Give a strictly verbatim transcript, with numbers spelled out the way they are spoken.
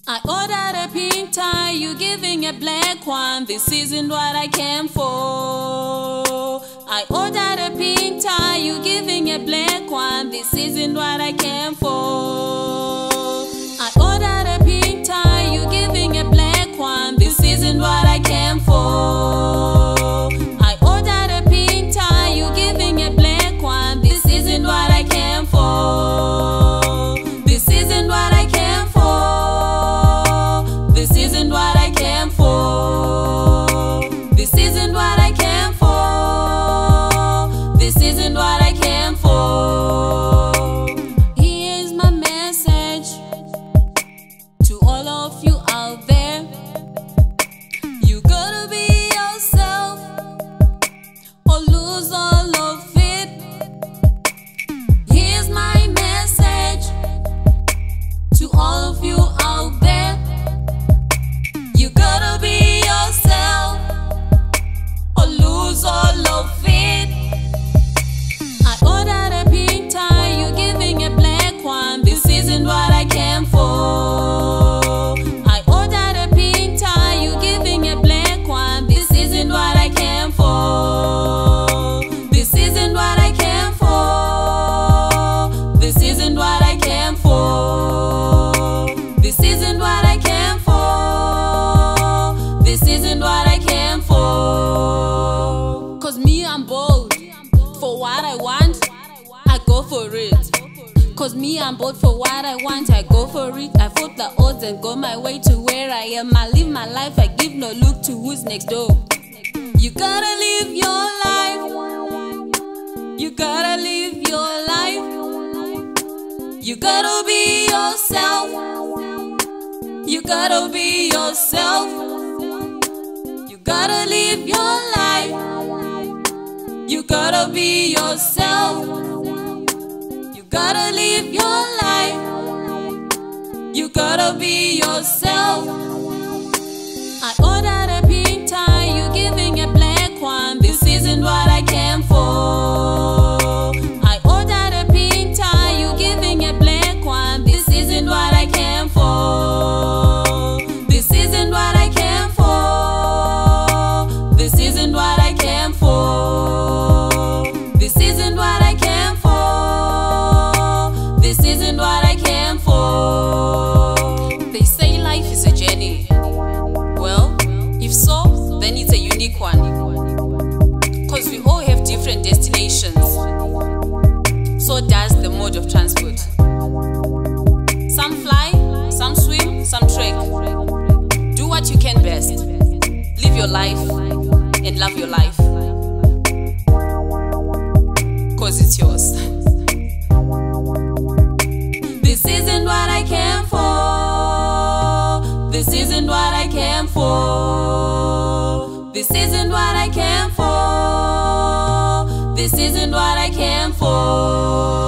I ordered a pink tie, you giving a black one. This isn't what I came for. I ordered a pink tie, you giving a black one. This isn't what I came for. I ordered a pink tie, you giving a black one. This isn't what I came for. I ordered a pink tie, you giving a black one. This isn't what I came for. This isn't what I came for. This isn't what I came for. This isn't what I came for. This isn't what I came for. Here's my message to all of you out there. You gotta be yourself or lose all of it. Here's my message to all of you out there. You gotta be yourself or lose all of it. I ordered a pink tie, you giving a black one. This isn't what I came for. I ordered a pink tie, you giving a black one. This isn't what I came for. This isn't what I came for. This isn't what I came for. This isn't what I came for. This isn't what I came for. Cause me, I'm bold. For what I want, I go for it. Cause me, I'm bold. For what I want, I go for it. I fought the odds and go my way to where I am. I live my life, I give no look to who's next door. You gotta live your life. You gotta live your life. You gotta be yourself. You gotta be yourself. You gotta live your life. You gotta be yourself. You gotta live your life. You gotta be yourself. I ordered a pink tie, you giving a black one. This isn't what I came for. I ordered a pink tie, you giving a black one. This isn't what I came for. This isn't what I came for. This isn't what I came for. This isn't what I came for. This isn't what I came for. They say life is a journey. Well, if so, then it's a unique one. Cause we all have different destinations. So does the mode of transport. Some fly, some swim, some trek. Do what you can best. Live your life and love your life. Cause it's yours. This isn't what I came for. This isn't what I came for. This isn't what I came for. This isn't what I came for.